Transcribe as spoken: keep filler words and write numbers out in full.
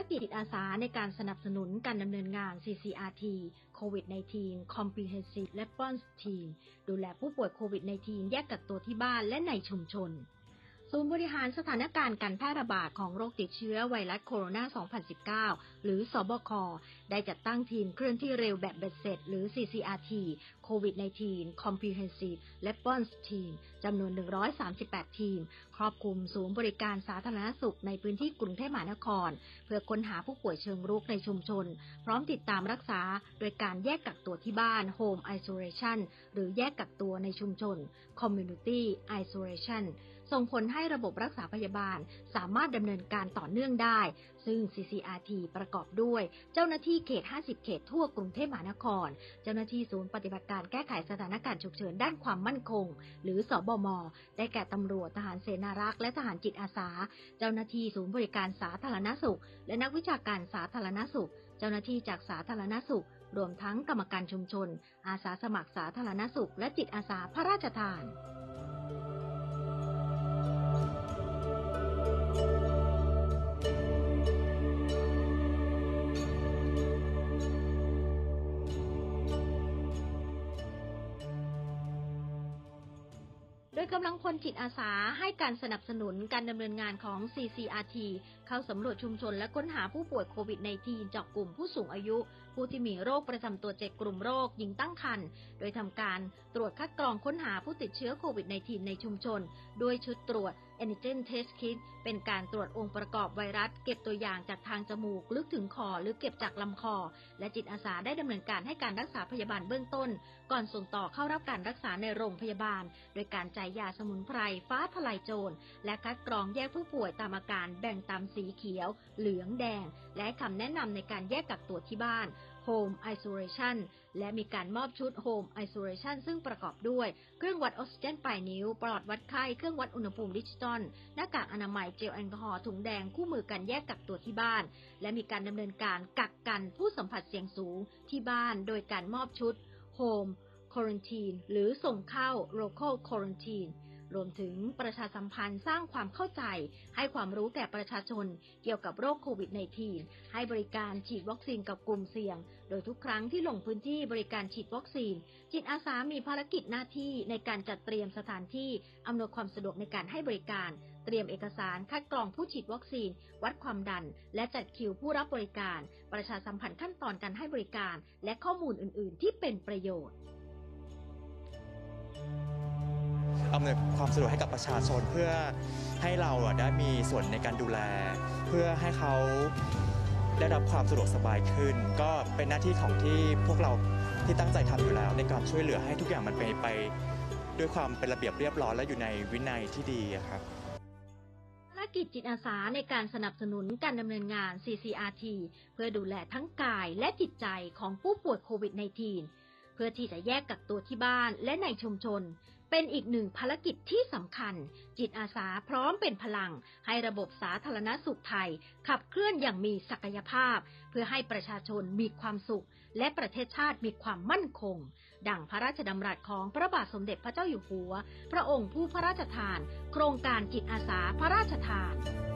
กิจจิตอาสาในการสนับสนุนการดำเนินงาน ซี ซี อาร์ ที โควิด สิบเก้า Comprehensive Response Team ดูแลผู้ป่วยโควิด สิบเก้า แยกกักตัวที่บ้านและในชุมชนศูนย์บริหารสถานการณ์การแพร่ระบาดของโรคติดเชื้อไวรัสโคโรนา สองพันสิบเก้า หรือสบค ได้จัดตั้งทีมเคลื่อนที่เร็วแบบเบ็ดเสร็จหรือ ซี ซี อาร์ ที โควิด สิบเก้า Comprehensive Response Team จำนวน หนึ่งร้อยสามสิบแปด ทีมครอบคลุมศูนย์บริการสาธารณสุขในพื้นที่กรุงเทพมหานครเพื่อค้นหาผู้ป่วยเชิงรุกในชุมชนพร้อมติดตามรักษาโดยการแยกกักตัวที่บ้าน Home Isolation หรือแยกกักตัวในชุมชน Community Isolation ส่งผลให้ระบบรักษาพยาบาลสามารถดำเนินการต่อเนื่องได้ซึ่ง ซี ซี อาร์ ที ประกอบด้วยเจ้าหน้าที่เขต ห้าสิบ เขตทั่วกรุงเทพมหานครเจ้าหน้าที่ศูนย์ปฏิบัติการแก้ไขสถานการณ์ฉุกเฉินด้านความมั่นคงหรือสบม.ได้แก่ตำรวจทหารเสนารักษ์และทหารจิตอาสาเจ้าหน้าที่ศูนย์บริการสาธารณสุขและนักวิชาการสาธารณสุขเจ้าหน้าที่จากสาธารณสุขรวมทั้งกรรมการชุมชนอาสาสมัครสาธารณสุขและจิตอาสาพระราชทานโดยกำลังพลจิตอาสาให้การสนับสนุนการดำเนินงานของ ซี ซี อาร์ ที เข้าสำรวจชุมชนและค้นหาผู้ป่วยโควิด สิบเก้า จากกลุ่มผู้สูงอายุผู้ที่มีโรคประจำตัวเจ็ดกลุ่มโรคหญิงตั้งครรภ์โดยทำการตรวจคัดกรองค้นหาผู้ติดเชื้อโควิด สิบเก้า ในชุมชนด้วยชุดตรวจ Antigen Test Kit เป็นการตรวจองค์ประกอบไวรัสเก็บตัวอย่างจากทางจมูกลึกถึงคอหรือเก็บจากลำคอและจิตอาสาได้ดำเนินการให้การรักษาพยาบาลเบื้องต้นก่อนส่งต่อเข้ารับการรักษาในโรงพยาบาลโดยการจ่ายยาสมุนไพรฟ้าทลายโจรและคัดกรองแยกผู้ป่วยตามอาการแบ่งตามสีเขียวเหลืองแดงและคำแนะนำในการแยกกักตัวที่บ้าน Home Isolation และมีการมอบชุด Home Isolation ซึ่งประกอบด้วยเครื่องวัดออกซิเจนปลายนิ้วปลอดวัดไข้เครื่องวัดอุณหภูมิดิจิตอลหน้ากากอนามัยเจลแอลกอฮอล์ถุงแดงคู่มือกันแยกกักตัวที่บ้านและมีการดำเนินการกักกันผู้สัมผัสเสี่ยงสูงที่บ้านโดยการมอบชุด Home Quarantine หรือส่งเข้า Local Quarantineรวมถึงประชาสัมพันธ์สร้างความเข้าใจให้ความรู้แก่ประชาชนเกี่ยวกับโรคโควิด สิบเก้า ให้บริการฉีดวัคซีนกับกลุ่มเสี่ยงโดยทุกครั้งที่ลงพื้นที่บริการฉีดวัคซีนจิตอาสามีภารกิจหน้าที่ในการจัดเตรียมสถานที่อำนวยความสะดวกในการให้บริการเตรียมเอกสารคัดกรองผู้ฉีดวัคซีนวัดความดันและจัดคิวผู้รับบริการประชาสัมพันธ์ขั้นตอนการให้บริการและข้อมูลอื่นๆที่เป็นประโยชน์อำนวยความสะดวกให้กับประชาชนเพื่อให้เราได้มีส่วนในการดูแลเพื่อให้เขาได้รับความสะดวกสบายขึ้นก็เป็นหน้าที่ของที่พวกเราที่ตั้งใจทำอยู่แล้วในการช่วยเหลือให้ทุกอย่างมันเป็นไปด้วยความเป็นระเบียบเรียบร้อยและอยู่ในวินัยที่ดีครับภารกิจจิตอาสาในการสนับสนุนการดำเนินงาน ซี ซี อาร์ ที เพื่อดูแลทั้งกายและจิตใจของผู้ป่วยโควิด สิบเก้า เพื่อที่จะแยกกักตัวที่บ้านและในชุมชนเป็นอีกหนึ่งภารกิจที่สำคัญจิตอาสาพร้อมเป็นพลังให้ระบบสาธารณสุขไทยขับเคลื่อนอย่างมีศักยภาพเพื่อให้ประชาชนมีความสุขและประเทศชาติมีความมั่นคงดังพระราชดำรัสของพระบาทสมเด็จพระเจ้าอยู่หัวพระองค์ผู้พระราชทานโครงการจิตอาสาพระราชทาน